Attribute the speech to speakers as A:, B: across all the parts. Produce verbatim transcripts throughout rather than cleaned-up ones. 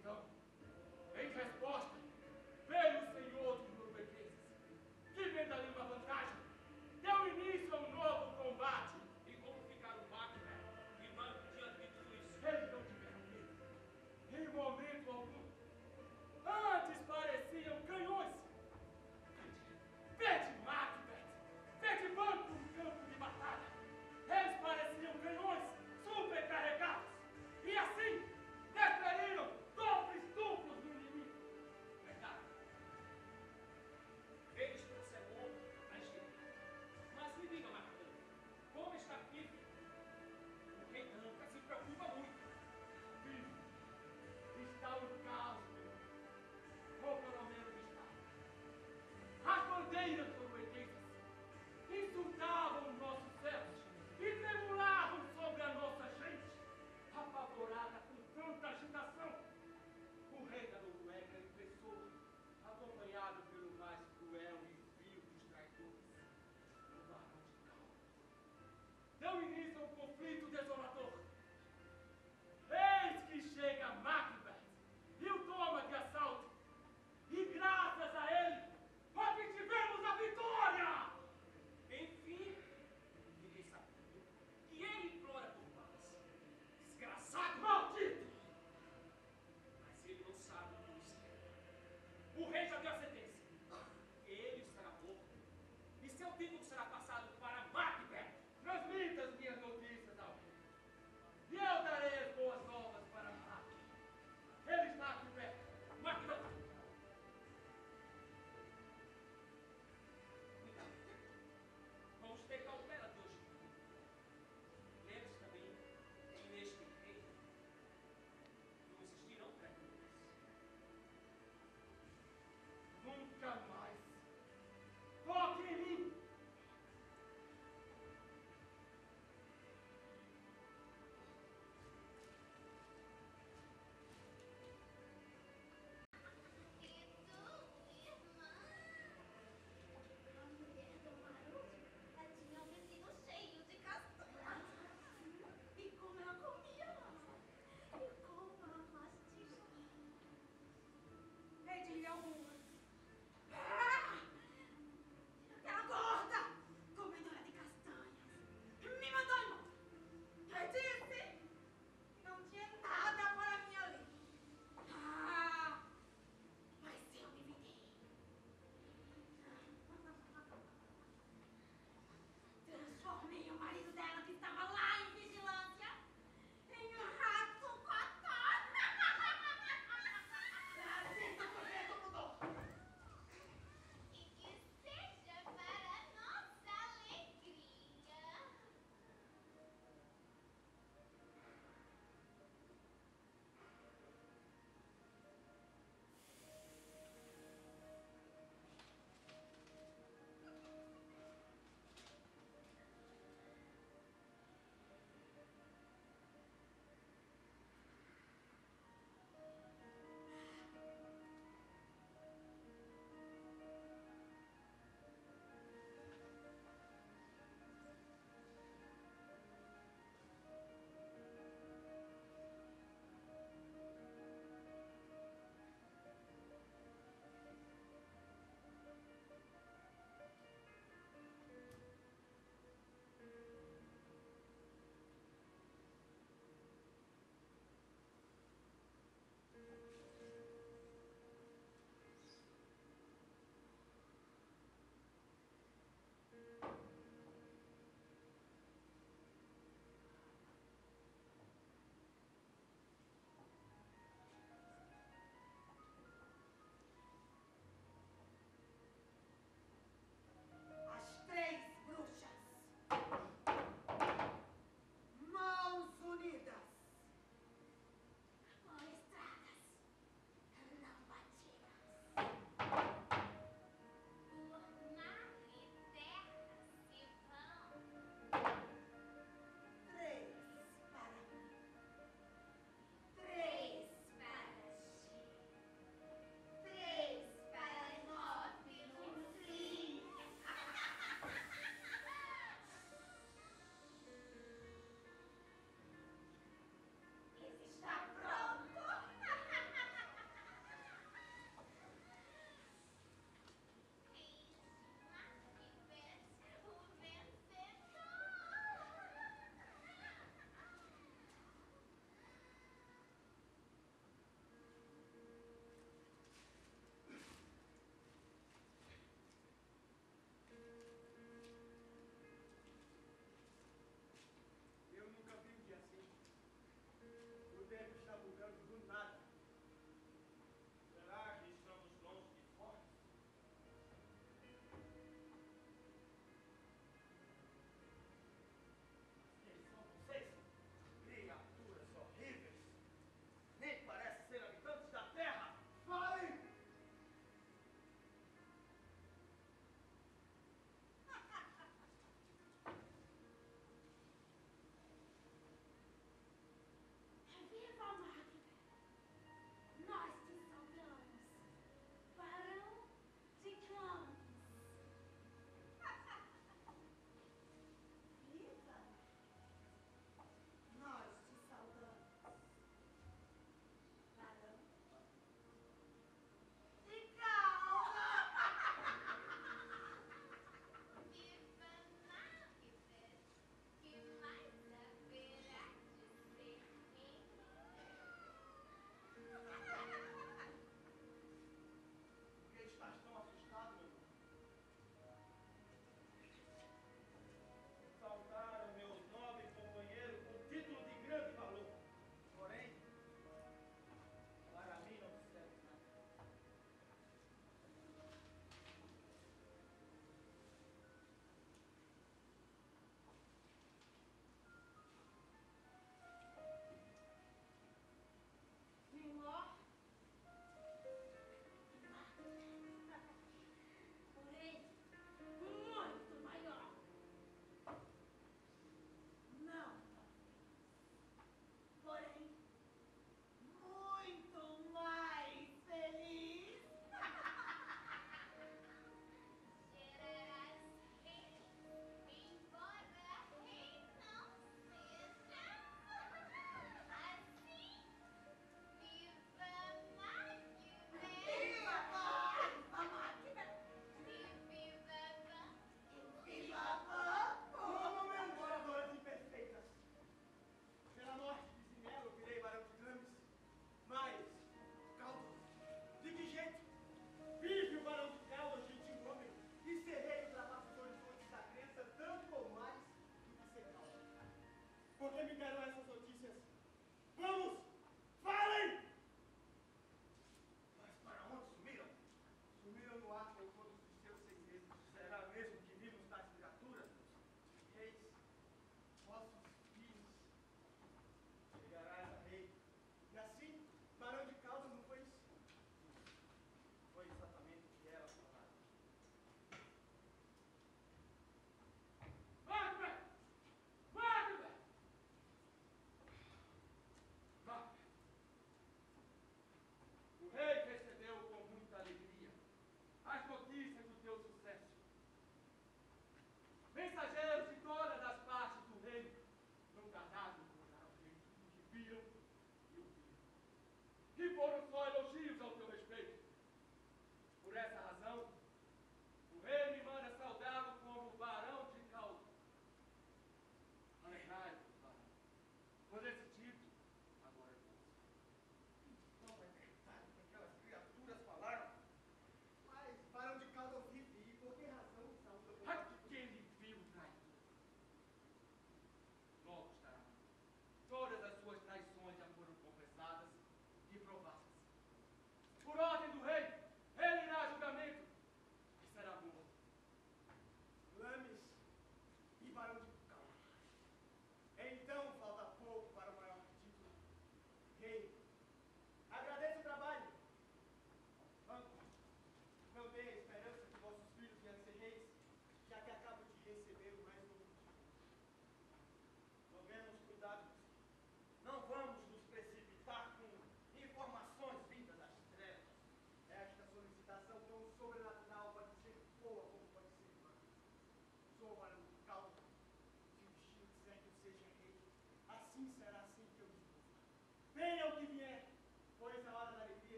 A: Então, em resposta, veio o senhor dos noruegueses, que vendo ali uma vantagem, deu início a um novo combate.
B: E como ficaram Macbeth e Banco diante de tudo isso?
A: Eles não tiveram medo, em momento algum. Antes pareciam canhões. Vede Macbeth, vede Banco no campo de batalha. Eles pareciam canhões supercarregados. E assim, desferiram dobres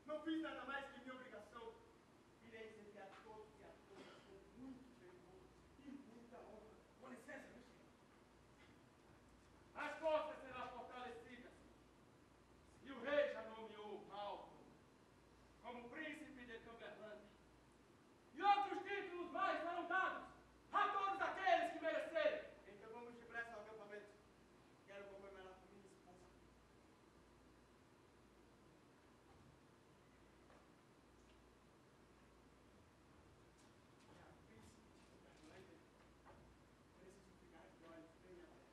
A: Não fiz nada mais que minha obrigação. Irei servir a todos e a todas com muito fervor e muita honra.
B: Com licença, meu senhor.
A: As forças serão fortalecidas. E o rei já nomeou Malcolm como príncipe de Cumberland. E outros títulos mais serão dados a todos aqueles que merecerem. Então vamos depressa ao acampamento. Quero comemorar com minha esposa. Minha príncipe de Cumberland, preciso ficar de olhos bem abertos.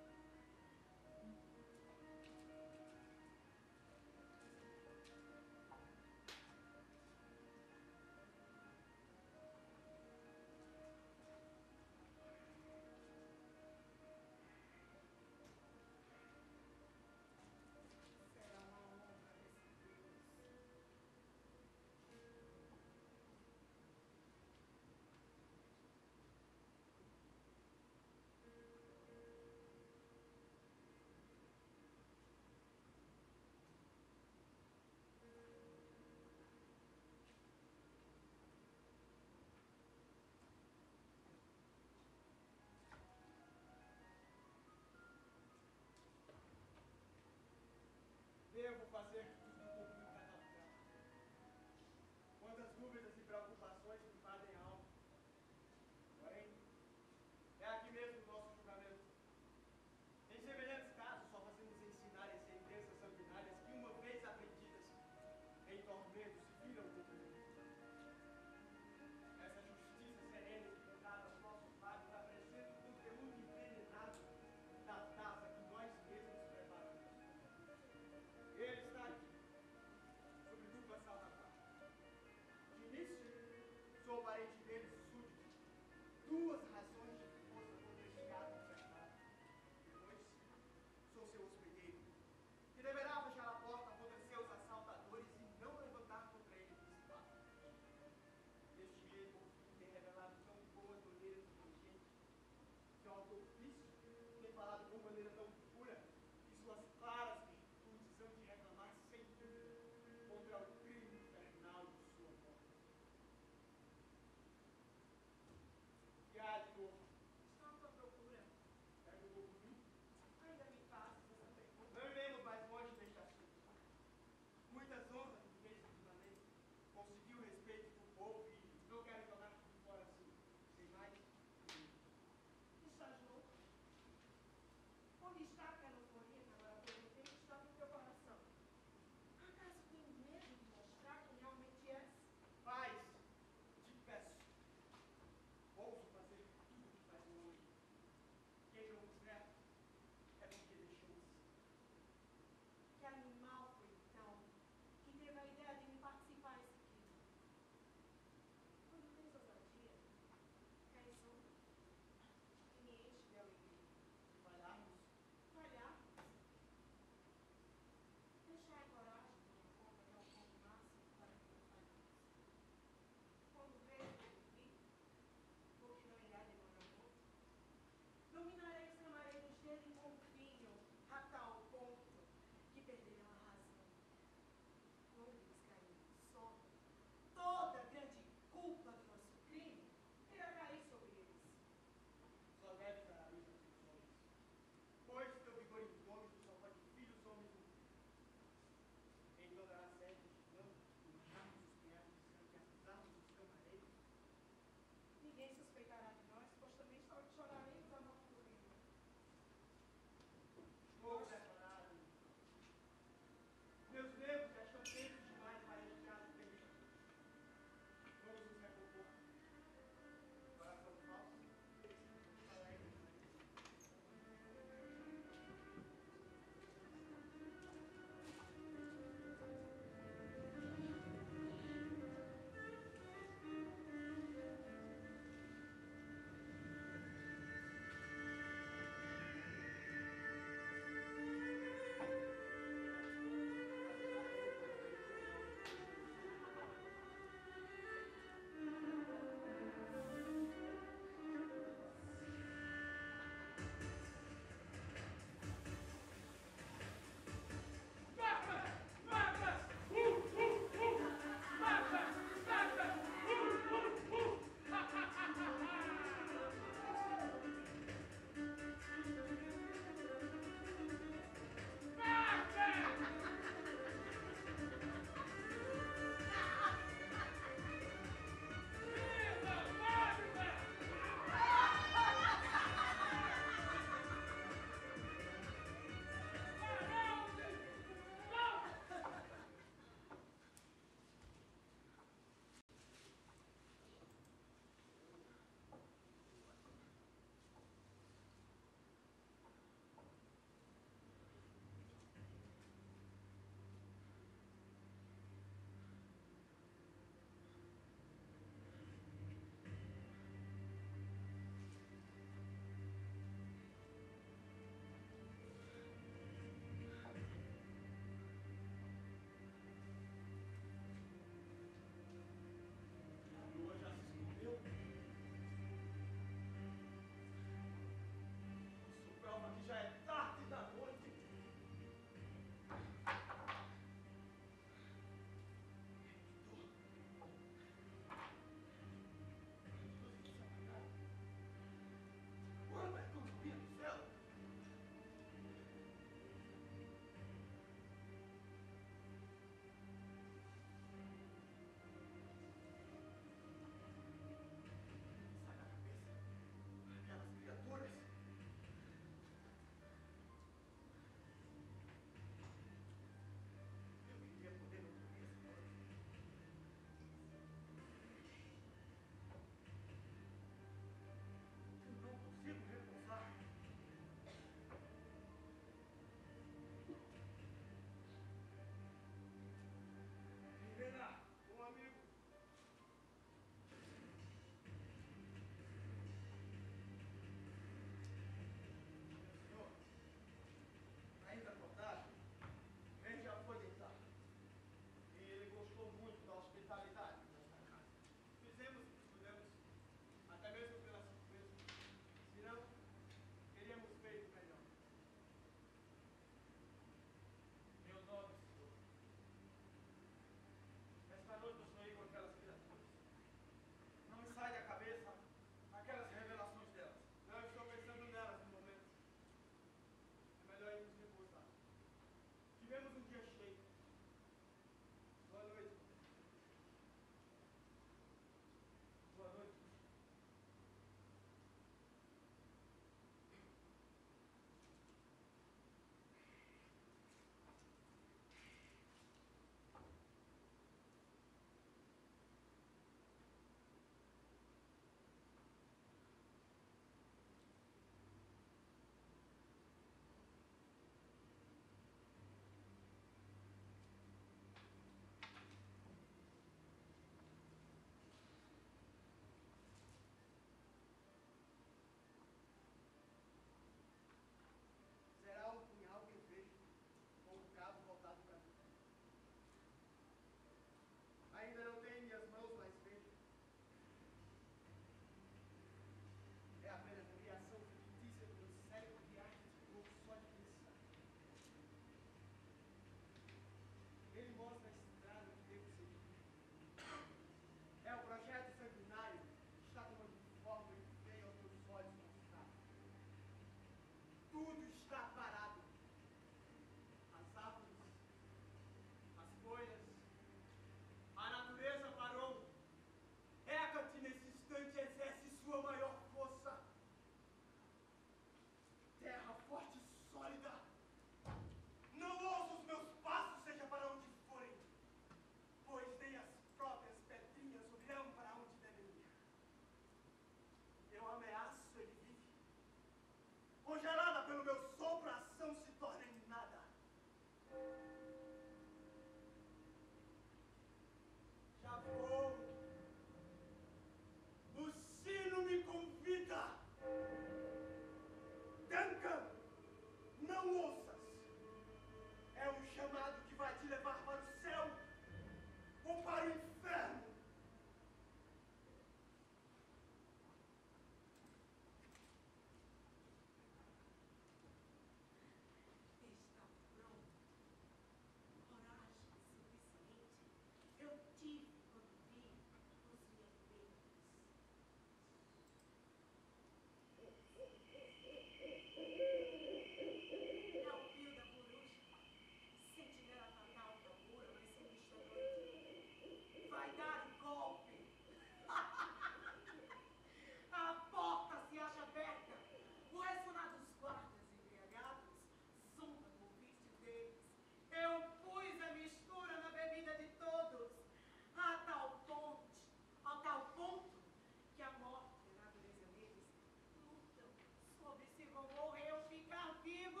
C: Eu pus a mistura na bebida de todos, a tal ponto, a tal ponto, que a morte e a natureza deles lutam sobre se vão morrer ou ficar vivos.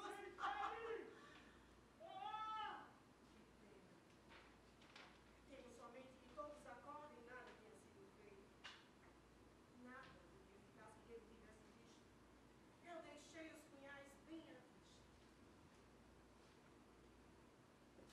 C: Ah, que pena. Temo somente que todos acordem e nada tenha sido feito. Nada do que ficasse que ele tivesse visto. Eu deixei os punhais bem à vista.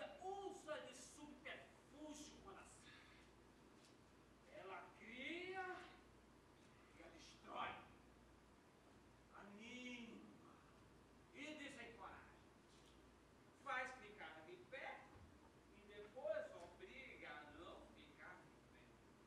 B: vida usa de subterfúgio para si. Ela cria e a destrói, anima e desencoraja, faz ficar de pé e depois obriga a não ficar de pé.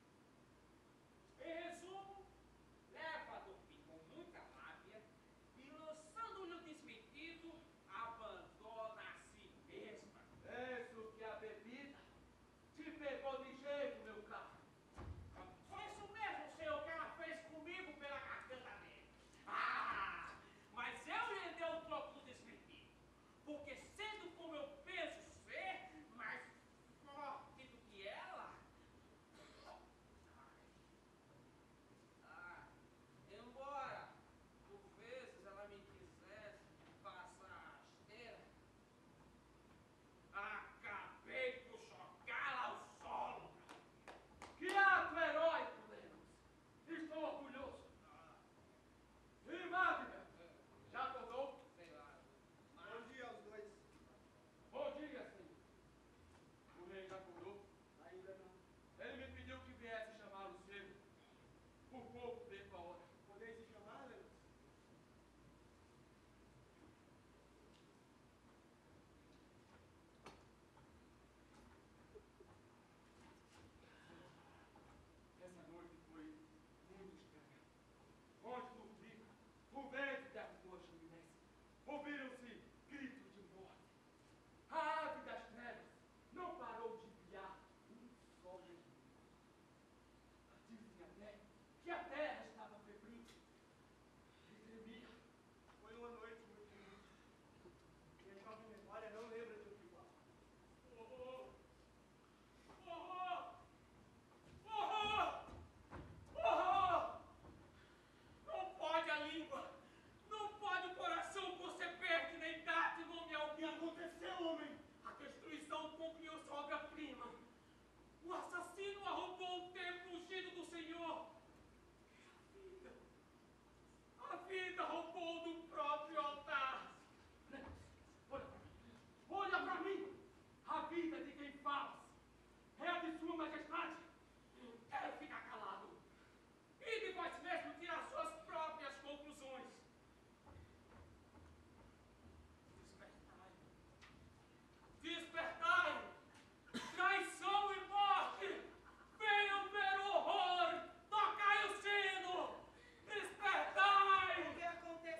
B: Em resumo, leva a dormir com muita lábia e, lançando-lhe o desmentido, abandona a si mesma.
A: Penso que a bebida te pegou de jeito, meu caro.
B: Foi isso mesmo, senhor, que ela fez comigo pela garganta dele. Ah, mas eu lhe dei o troco do desmentido, porque sendo como eu penso ser, mais forte do que ela, ah, embora por vezes ela me quisesse passar rasteira, acabei por jogá-la ao solo.
A: Que ato heróico, Lemos! Estou orgulhoso. E Magda, já acordou?
B: Sei lá,
D: Bom dia aos dois.
A: Bom dia, senhor. O rei já acordou?
D: Ainda não.
A: Ele me pediu que viesse chamá-lo cedo. Por pouco tempo a hora.
D: Podeis me chamar, Lemos?
A: Essa noite foi muito estranha. Onde dormi, o vento derrubou a chaminé. Ouviram-se gritos de morte. A ave das trevas não parou de piar um só minuto. Dizem até que a terra estava febril e tremia.
D: Foi uma noite muito triste. Minha jovem memória não lembra de outro igual.
A: Horror! Horror! Horror! Horror!
B: não pode a língua, não pode o coração por ser perto nem dar-te nome
D: O que
B: algum.
D: aconteceu, homem?
B: A destruição concluiu sua obra-prima. O assassino arrombou o templo ungido do Senhor. E a vida, a vida roubou do próprio altar.
A: Olha para mim! Olha para mim! A vida de quem falas é a de sua majestade.
B: Quero ficar calado. E de vós mesmo tirar suas próprias conclusões. Despertai. Despertai! Traição e morte! Venham ver o horror! Tocai o sino!
C: O
B: Despertai!
C: que aconteceu?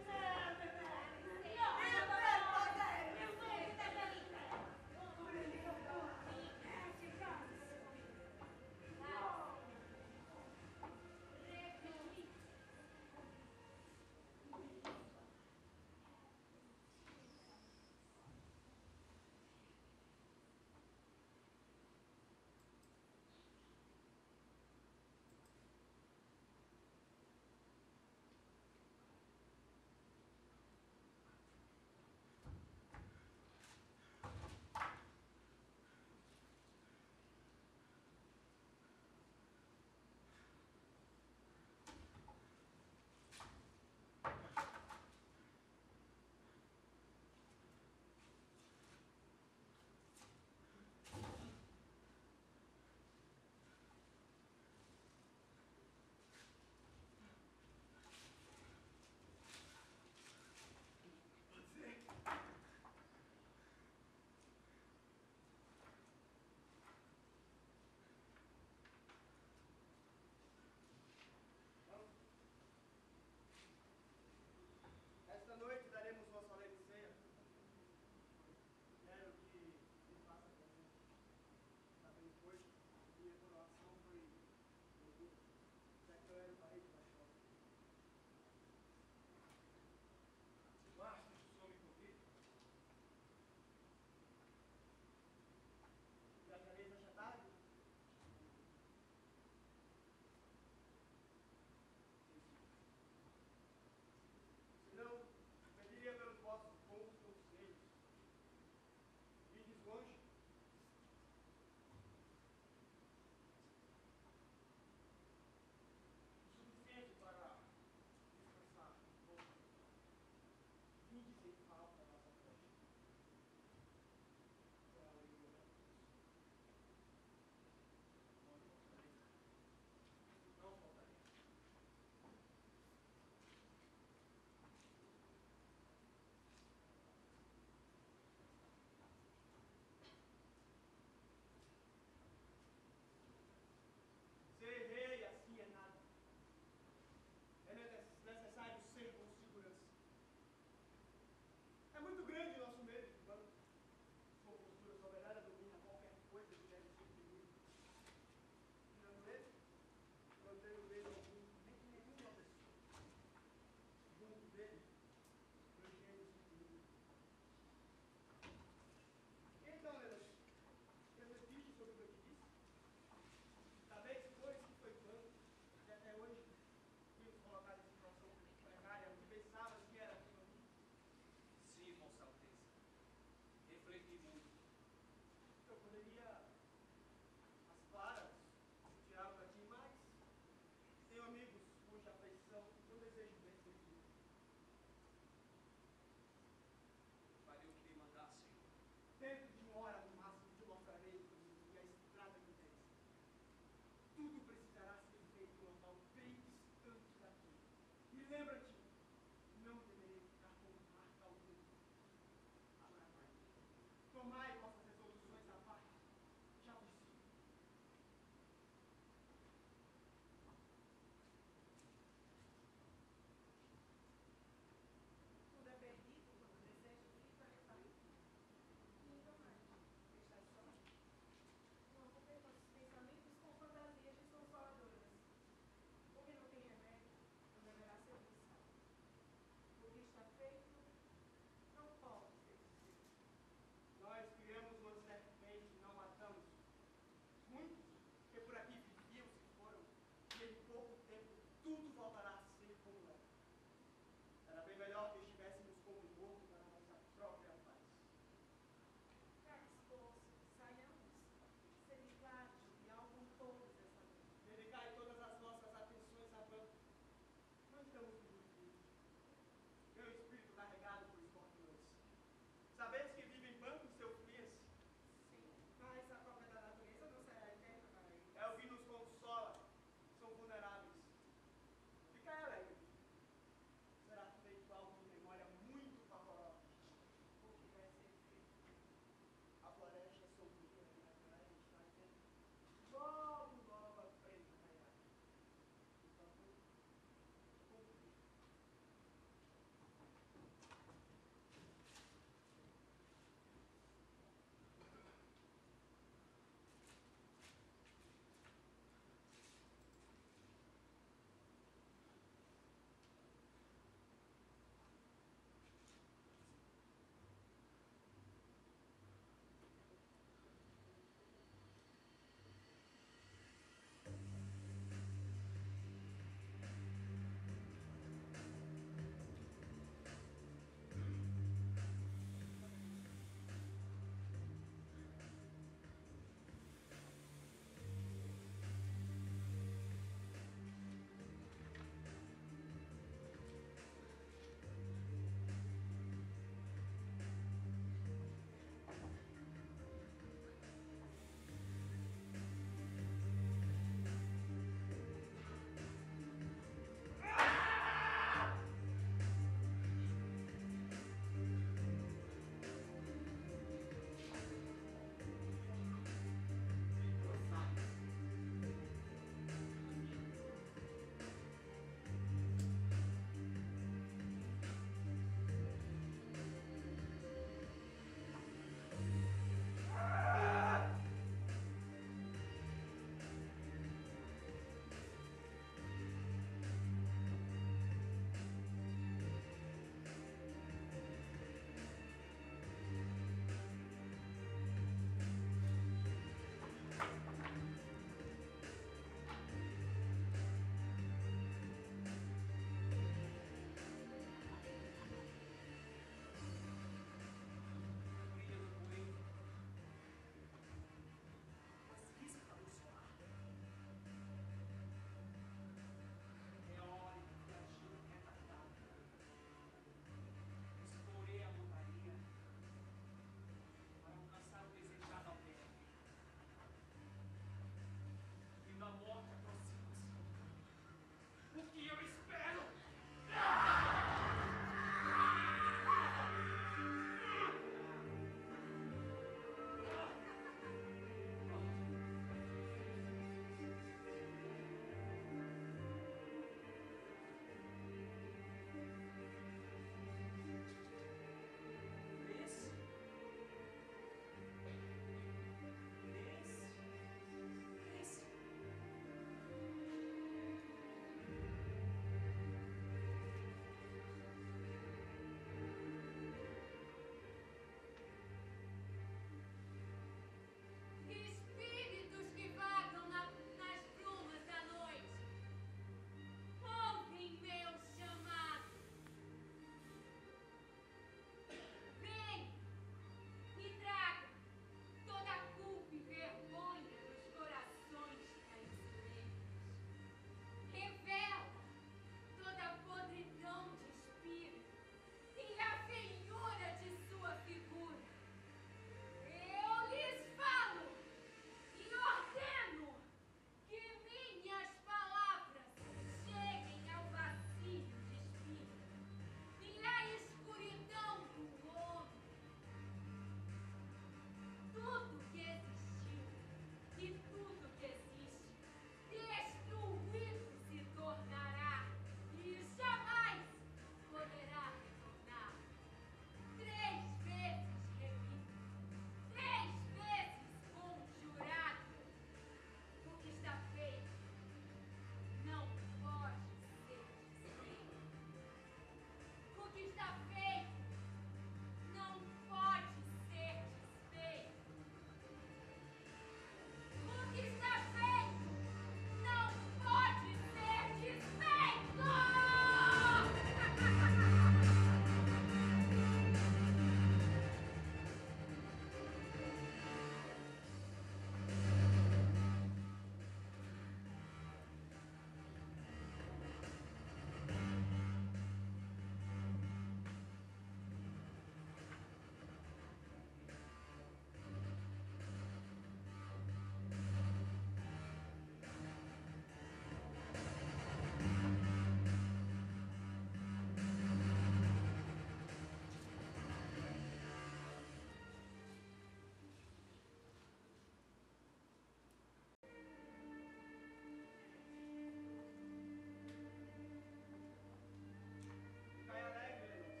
D: Cai alegre, Lennox.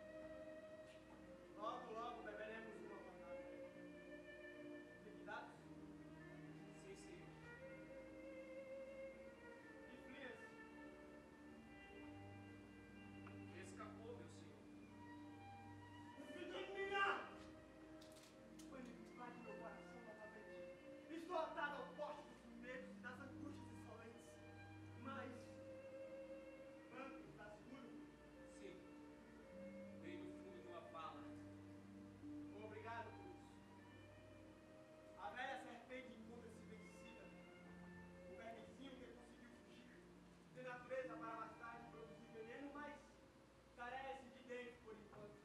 D: Logo, logo beberemos uma jornada. Liquidados?
B: Sim, senhor.
D: E Flias?
B: Escapou, meu senhor.
D: Filho minha! Pânico invade meu coração novamente. Estou atado ao poste dos medos e das angústias insolentes. Mas, Banco, está seguro?
B: Sim. Bem no fundo de uma vala.
D: Obrigado por isso. A velha serpente encontra-se vencida. O vermezinho que conseguiu fugir. Tem natureza para mais tarde produzir veneno, mas carece de dentro por enquanto.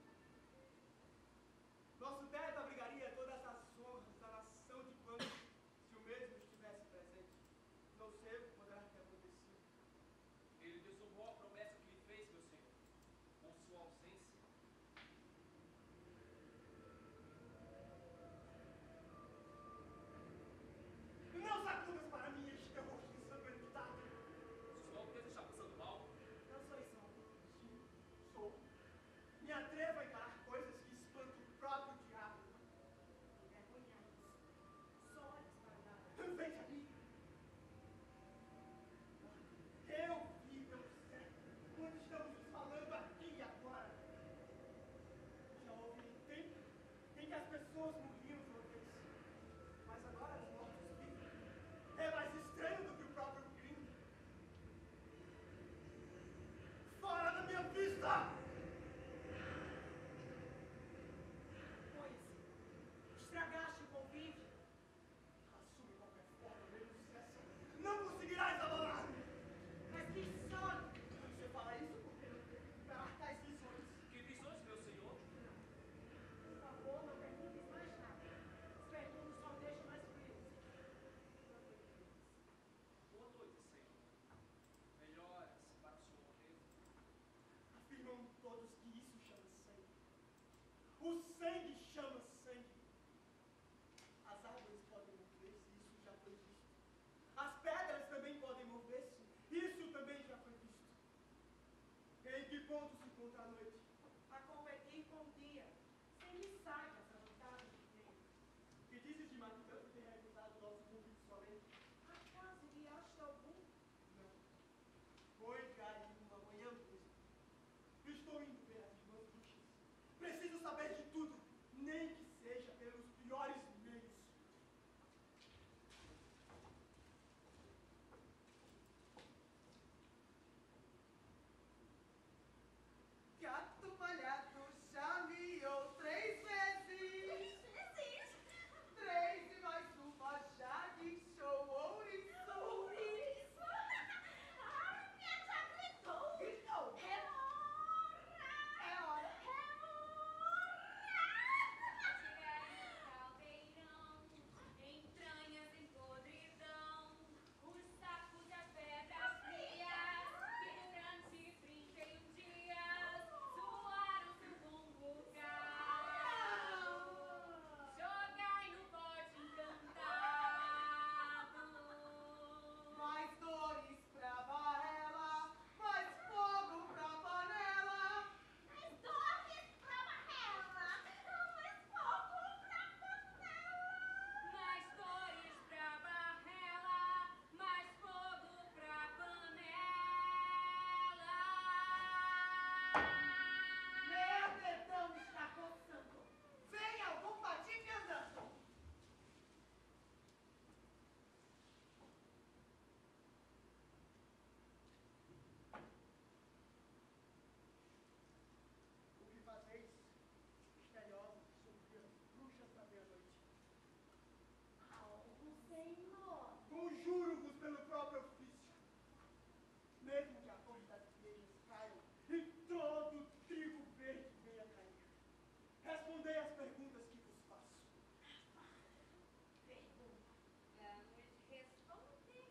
D: Nosso teto abrigaria todas as honras da nação de Banco se o mesmo estivesse presente. Não sei o que poderá ter acontecido.
B: Ele desonrou a promessa que lhe fez, meu senhor, com sua ausência.
D: Não sacudas para mim este rosto ensanguentado.
B: Sua Alteza está passando mal?
D: Não sou isso. Sim, sou. Me atrevo a encarar coisas que espantam o próprio diabo.
C: Envergonhados. Só olhos para o lado.
D: Veja ali. Eu vi meu certo quando estamos nos falando aqui e agora. Já houve um tempo em que as pessoas morriam de uma vez. Mas agora os mortos vivem. É mais estranho do que o próprio crime. Fora da minha vista!
C: Pois, estragaste o convívio.
D: Assume qualquer forma, menos essa. Não conseguirás abalar-me!
C: Mas que sono!
D: Você fala isso porque não teve que esperar tais visões.
B: Que visões, meu senhor?
C: Por favor, não perguntes mais nada. As perguntas só me deixam mais frio.
B: Boa noite, senhor. Melhoras para o senhor Alteza.
D: Afirmam todos que isso chama sangue. O sangue chama sangue. As árvores podem mover-se, isso já foi visto. As pedras também podem mover-se, isso também já foi visto. Em que ponto se encontra a noite?
C: A competir com o dia, sem miçagas a vantagem de tempo.
D: Que dizes de Macbeth por ter recusado o nosso convite somente?
C: Acaso guiaste algum?
D: Não. Vou entrar em uma manhã mesmo. Estou indo ver as irmãs bruxas. Preciso saber de tudo, nem que seja pelos piores meios. Gato malhado já miou três vezes. Três e mais uma já guinchou ouriço. Gritou. É hora. respondei às perguntas que vos faço.
C: Pergunta.
E: Vamos responder.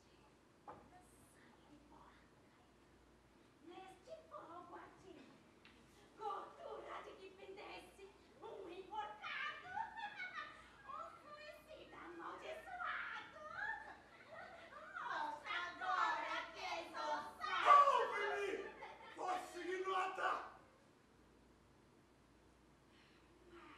C: Neste fogo ativo, gordura de que pendesse um enforcado, um suicida amaldiçoado. Mostra agora que és ousado.
D: Ouve-me, vossa ignota!
C: Mas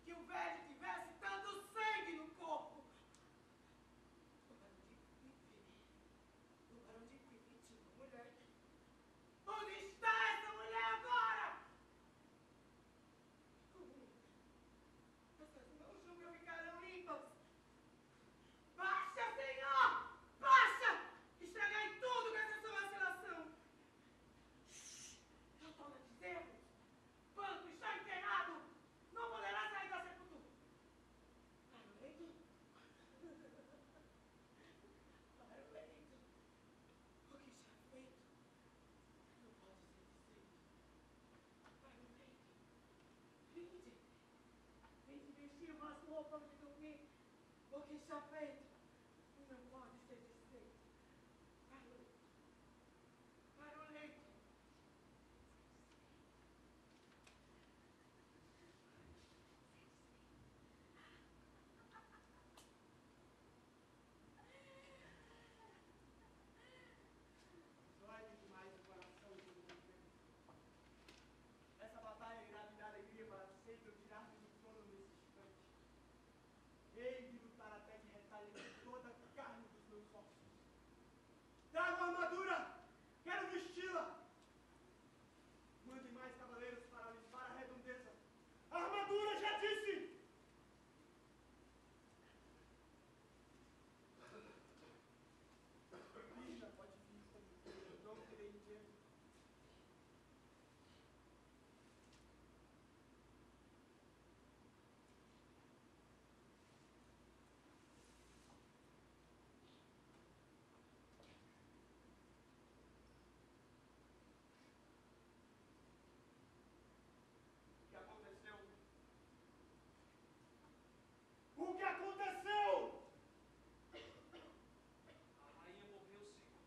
C: que o velho tivesse tanto sangue no corpo. O barão de Quipe. O barão de Quipe tinha uma mulher. Onde está essa mulher agora? Essas mãos nunca ficarão limpas. Baixa, Senhor! Baixa! Estragai tudo com essa sua vacilação. Eu torno a dizer-vos: Banco está enterrado. Não poderá sair da sepultura. Para o leito. Para o leito. O que está feito não pode ser desfeito. Para o leito. Vinde. Vinde vestir umas roupas de dormir. O que está feito não pode ser desfeito. Para o leito. Para o leito.
D: Dói demais o coração de todo mundo. Essa batalha irá me dar alegria para sempre eu tirar-me do trono nesse instante. Hei de lutar até que retalhe toda a carne dos meus ossos. Trago a armadura! Quero vesti-la! Mandem mais cavaleiros para limpar a redondeza. A armadura, já disse! Birna pode vir comigo. Eu não terei medo. O que aconteceu? O que aconteceu?
B: A rainha morreu, Senhor.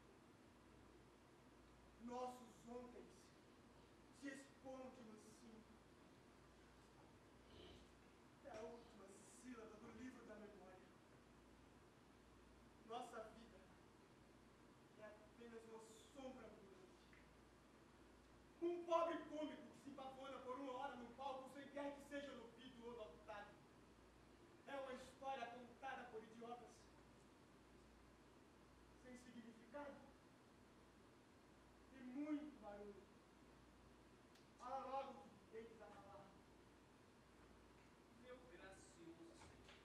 D: Nossos ontem se expõem de mansinho. É a última sílaba do livro da memória. Nossa vida é apenas uma sombra ambulante. Um pobre cômico que se pavona por uma hora no palco sem quer que seja ouvido ou notado. É uma história contada por idiotas. Sem significado. E muito barulho. Fala logo que tem que desabalar.
B: Meu gracioso Senhor.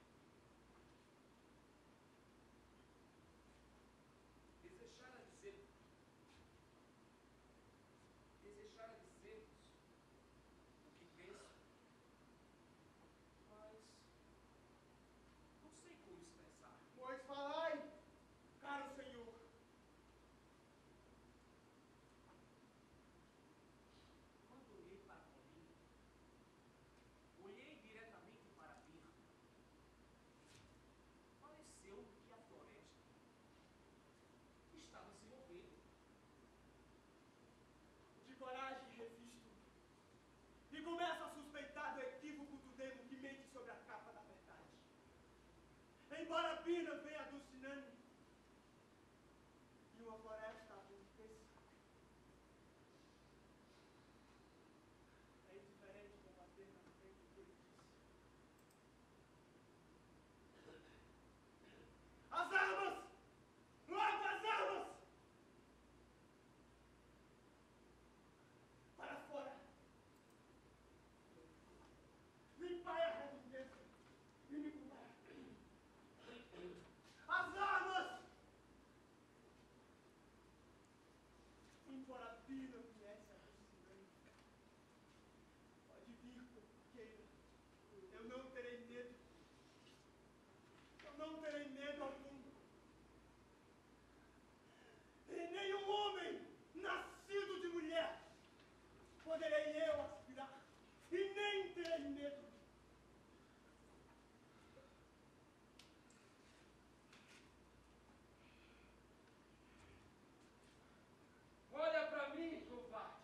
B: Desejara dizer, desejara dizer-vos o que penso, mas não sei como expressar.
D: Pois falai, caro Senhor.
B: Quando olhei para a colina, olhei diretamente para a Birna. Pareceu-me que a floresta estava se movendo.
D: De coragem revisto. E começo a suspeitar do equívoco do demo que mente sobre a capa da verdade. Embora a Birna venha alucinando e uma floresta aconteça, é indiferente combater na frente do que ele disse. As armas! Logo as armas! Para fora! Limpai a redondeza e me curar. As armas! Embora a Birna viesse alucinando, pode vir como queira. Eu não terei medo. Eu não terei medo algum. E nenhum homem nascido de mulher poderei eu aspirar. E nem terei medo.
A: Olha para mim, covarde.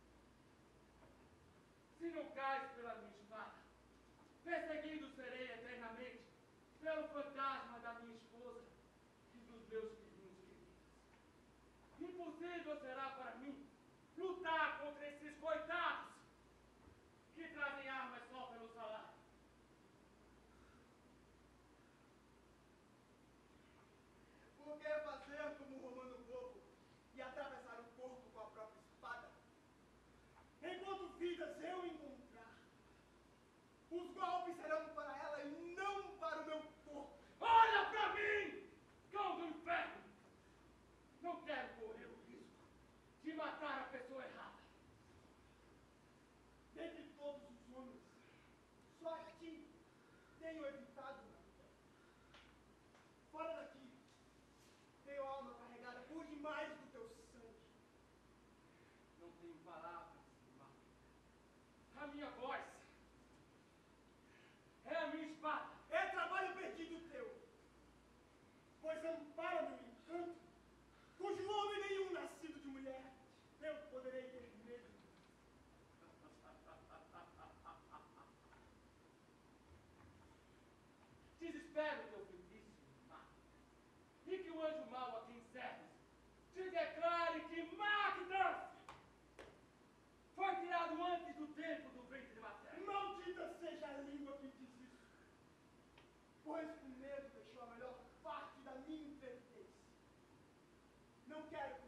A: Se não cais pela minha espada, perseguido serei eternamente pelo fantasma da minha esposa e dos meus filhinhos queridos. Impossível será para mim lutar contra esses coitados que trazem armas só pelo salário.
D: tenho evitado nada. Fora daqui, tenho a alma carregada por demais do teu sangue.
A: Não tenho palavras, Marta. A minha voz é a minha espada.
D: É trabalho perdido teu, pois ampara meu encanto, cujo homem nenhum nascido de mulher eu poderei ter medo.
A: Desespera o teu feitiço, Marta, e que o anjo mau a quem serves te declare que Magda foi tirado antes do tempo do ventre materno.
D: Maldita seja a língua que diz isso, pois com medo deixou a melhor parte da minha intrepidez. Não quero